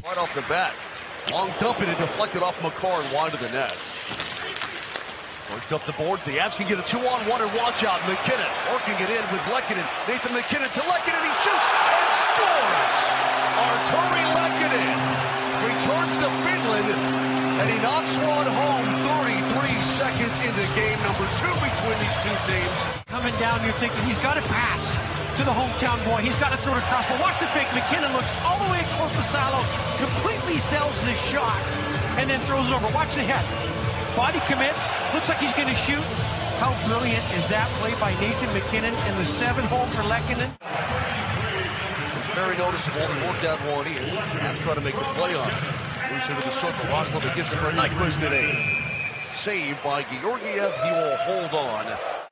Right off the bat. Long dump it and deflected off McCarr and wide to the net. Pushed up the boards. The Avs can get a 2-on-1 and watch out. McKinnon working it in with Lehkonen. Nathan McKinnon to Lehkonen. He shoots and scores. Artturi Lehkonen returns to Finland and he knocks one home 33 seconds into game number 2 between these two teams. Coming down, you're thinking he's got to pass to the hometown boy. He's got to throw it across. But watch the fake. McKinnon looks all the way at Korpisalo, completely sells the shot, and then throws it over. Watch the head. Body commits. Looks like he's going to shoot. How brilliant is that play by Nathan McKinnon and the 7-hole for Lehkonen? It's very noticeable. He worked that one in. Have tried to make the play on it. Loose into the circle. Roslovic gives it for Nyquist today. Saved by Georgiev. He will hold on.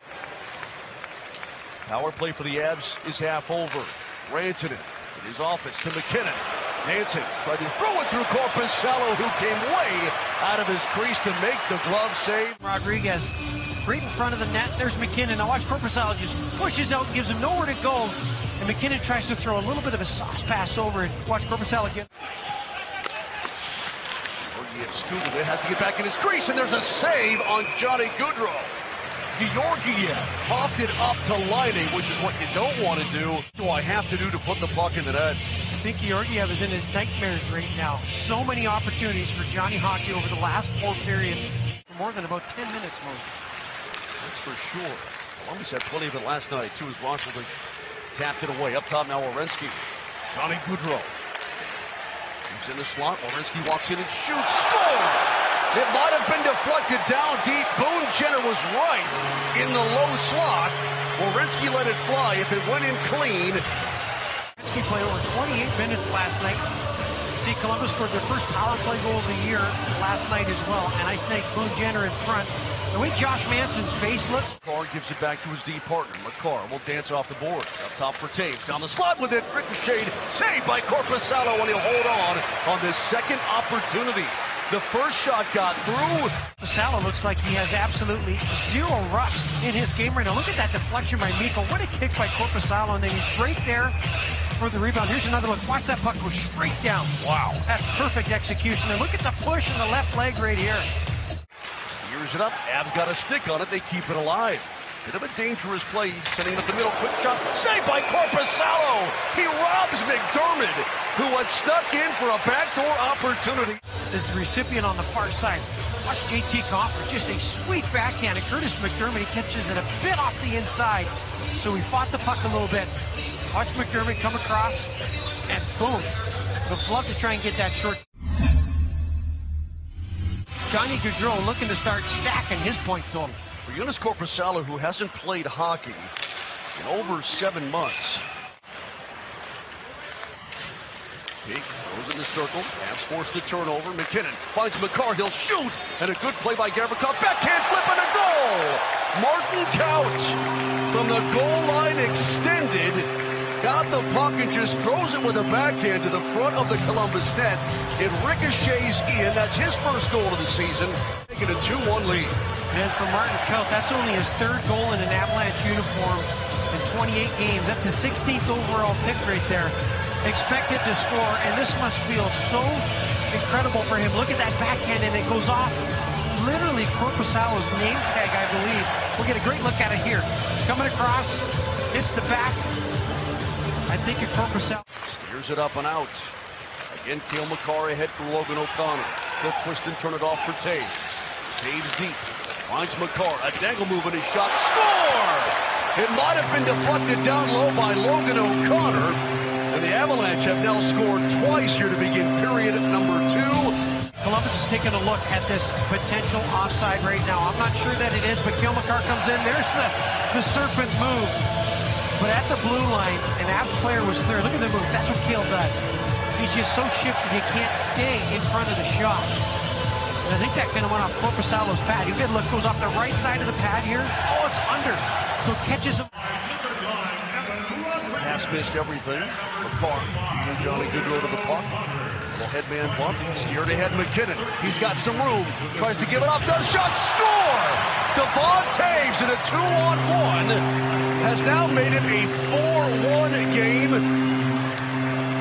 Power play for the Avs is half over. Rantanen in his office to McKinnon. Nansen tried to throw it through Korpisalo, who came way out of his crease to make the glove save. Rodriguez right in front of the net. There's McKinnon. Now watch Korpisalo just pushes out, gives him nowhere to go. And McKinnon tries to throw a little bit of a sauce pass over it. Watch Korpisalo get. Georgiev scooted it, has to get back in his crease, and there's a save on Johnny Gaudreau. Georgiev popped it up to Laine, which is what you don't want to do. What do I have to do to put the puck in the net? I think Georgiev is in his nightmares right now. So many opportunities for Johnny Hockey over the last 4 periods for more than about 10 minutes, Mo. That's for sure. Columbus had plenty of it last night, too, as Roslovic tapped it away. Up top now, Werenski. Johnny Gaudreau. He's in the slot. Werenski walks in and shoots. Score! It might have been deflected down deep. Boone Jenner was right in the low slot. Werenski let it fly. If it went in clean. Werenski played over 28 minutes last night. See, Columbus scored their first power play goal of the year last night as well. And I think Boone Jenner in front. The way Josh Manson's face looks. McCarr gives it back to his D partner. McCarr will dance off the boards. Up top for Taves. Down the slot with it. Ricocheted. Saved by Korpisalo, and he'll hold on this second opportunity. The first shot got through. Korpisalo looks like he has absolutely zero rust in his game right now. Look at that deflection by Mikko. What a kick by Korpisalo, and then he's right there for the rebound. Here's another look. Watch that puck go straight down. Wow. That's perfect execution. And look at the push in the left leg right here. Steers it up. Avs got a stick on it. They keep it alive. Bit of a dangerous play. Sending it up the middle. Quick shot. Saved by Korpisalo. He robs McDermott, who had snuck in for a backdoor opportunity. This is the recipient on the far side. Watch JT Compher. Just a sweet backhand. And Curtis McDermott, he catches it a bit off the inside. So he fought the puck a little bit. Watch McDermott come across. And boom. Would love to try and get that short. Johnny Gaudreau looking to start stacking his point total. For Joonas Korpisalo, who hasn't played hockey in over 7 months. He goes in the circle. Avs forced the turnover. McKinnon finds McCarr. He'll shoot. And a good play by Gavrikov. Backhand flip and a goal. Martin Couch from the goal line extended. Got the puck and just throws it with a backhand to the front of the Columbus net. It ricochets in. That's his first goal of the season. Taking a 2-1 lead. And for Martin Couch, that's only his 3rd goal in an Avalanche uniform in 28 games. That's his 16th overall pick right there. Expected to score, and this must feel so incredible for him. Look at that backhand, and it goes off literally Korpisalo's name tag, I believe. We'll get a great look at it here. Coming across, hits the back. I think it's Korpisalo. Steers it up and out. Again, Cale Makar ahead for Logan O'Connor. He'll twist and turn it off for Taves. Taves deep. Finds Makar. A dangle move and a shot. Score! It might have been deflected down low by Logan O'Connor. And the Avalanche have now scored twice here to begin period number 2. Columbus is taking a look at this potential offside right now. I'm not sure that it is, but Cale Makar comes in. There's the serpent move. But at the blue line, an Avs player was clear. Look at the move. That's what Cale does. He's just so shifted he can't stay in front of the shot. And I think that kind of went off Korpisalo's pad. You get a look, goes off the right side of the pad here. Oh, it's under. So catches him. Pass missed everything. McCarr and Johnny Gaudreau to the puck. Little headman bump. Steered ahead McKinnon. He's got some room. Tries to give it up. Does shot. Score! Devon Taves in a 2-on-1 has now made it a 4-1 game.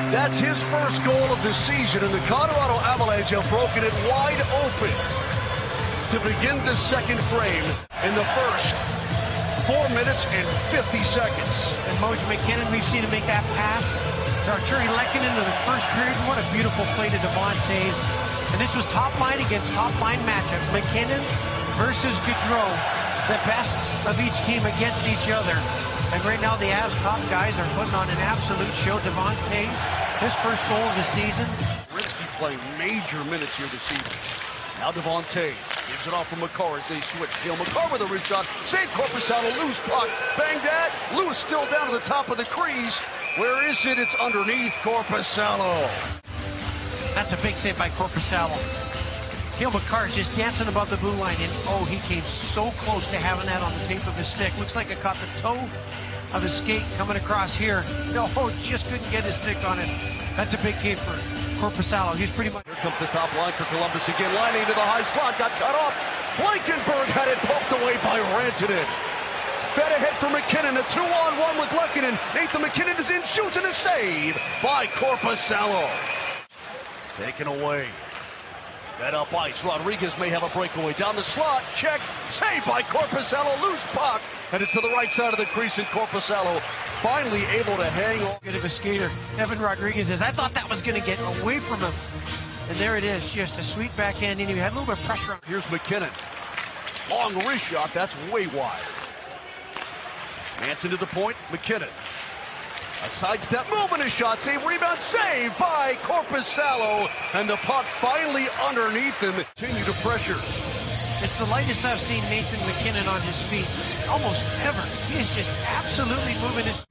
That's his first goal of the season, and the Colorado Avalanche have broken it wide open to begin the second frame in the first 4 minutes and 50 seconds. And Moj McKinnon, we've seen him make that pass to Artturi Lehkonen in the first period. What a beautiful play to Devon Toews. And this was top line against top line matchup. McKinnon versus Gaudreau, the best of each team against each other. And right now the Avs top guys are putting on an absolute show. Devon Toews, his first goal of the season. Rinsky playing major minutes here this evening. Now Devon Toews gives it off from Makar as they switch. Cale Makar with a wrist shot. Save Korpisalo, loose puck. Bang that. Lewis still down to the top of the crease. Where is it? It's underneath Korpisalo. That's a big save by Korpisalo. Cale Makar is just dancing above the blue line, and oh, he came so close to having that on the tape of his stick. Looks like it caught the toe of his skate coming across here. No, just couldn't get his stick on it. That's a big game for Korpisalo. He's pretty much... Here comes the top line for Columbus again. Lining to the high slot. Got cut off. Blankenberg had it poked away by Rantanen. Fed ahead for McKinnon. A 2-on-1 with Lehkonen. Nathan McKinnon is in. Shoots and a save by Korpisalo. Taken away. Fed up ice. Rodriguez may have a breakaway. Down the slot. Check. Save by Korpisalo. Loose puck. And it's to the right side of the crease, and Korpisalo finally able to hang on. Good of a skater. Evan Rodriguez is. I thought that was going to get away from him. And there it is. Just a sweet backhand. And he had a little bit of pressure on. Here's McKinnon. Long wrist shot. That's way wide. Manson to the point. McKinnon. A sidestep move and a shot. Save, rebound, save by Korpisalo. And the puck finally underneath him. Continue to pressure. It's the lightest I've seen Nathan McKinnon on his feet almost ever. He is just absolutely moving his...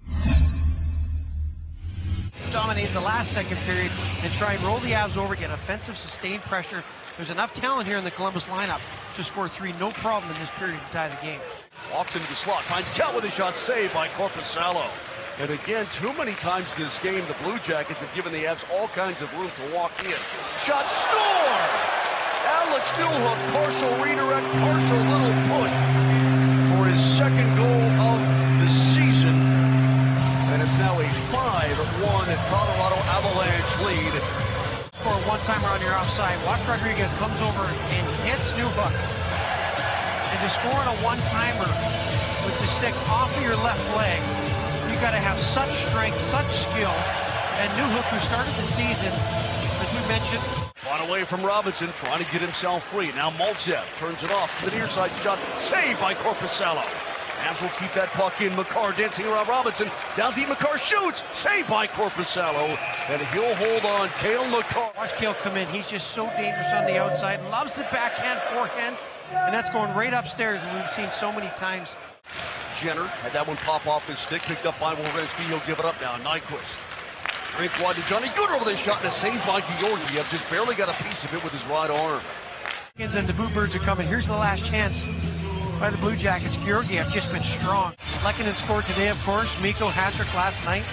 Dominate the last second period and try and roll the Avs over, get offensive, sustained pressure. There's enough talent here in the Columbus lineup to score 3, no problem in this period to tie the game. Walks into the slot, finds Cal with a shot, saved by Korpisalo. And again, too many times this game, the Blue Jackets have given the Avs all kinds of room to walk in. Shot, score! Alex Newhook, partial redirect, partial little push for his second goal of the season. And it's now a 5-1 Colorado Avalanche lead. For a one-timer on your offside, Watch Rodriguez comes over and hits Newhook. And to score on a one-timer with the stick off of your left leg, you got to have such strength, such skill. And Newhook, who started the season, as we mentioned, fought away from Robinson, trying to get himself free. Now Maltsev turns it off to the near side shot, saved by Korpisalo. Avs will keep that puck in. Makar dancing around Robinson. Down deep, Makar shoots, saved by Korpisalo. And he'll hold on. Cale Makar. Watch Cale come in. He's just so dangerous on the outside. Loves the backhand, forehand. And that's going right upstairs, and we've seen so many times. Jenner had that one pop off his stick, picked up by Werenski. He'll give it up now. Nyquist. Drink wide to Johnny Gooder with a shot and a save by Georgiev. Just barely got a piece of it with his right arm. And the Bluebirds are coming. Here's the last chance by the Blue Jackets. Georgiev just been strong. Lehkonen scored today, of course. Mikko hat-trick last night.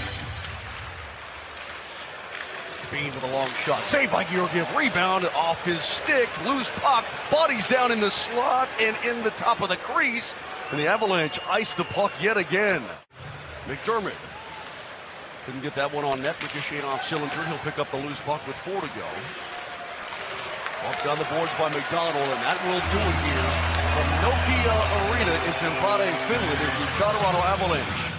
Bean with a long shot. Saved by Georgiev. Rebound off his stick. Loose puck. Bodies down in the slot and in the top of the crease. And the Avalanche ice the puck yet again. McDermott. Couldn't get that one on net. Ricocheting off Sillinger. He'll pick up the loose puck with 4 to go. Walked down the boards by McDonald, and that will do it here from Nokia Arena in Tampere, Finland. Is the Colorado Avalanche.